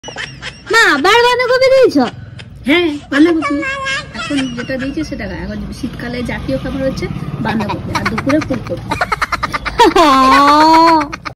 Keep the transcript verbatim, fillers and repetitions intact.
মা আবার বাঁধাকপি দিয়েছো? হ্যাঁ বাঁধাকপি, এখন যেটা দিয়েছে সেটা এখন শীতকালে জাতীয় খাবার হচ্ছে বাঁধাকপি, আর দুপুরে ফুলকপি।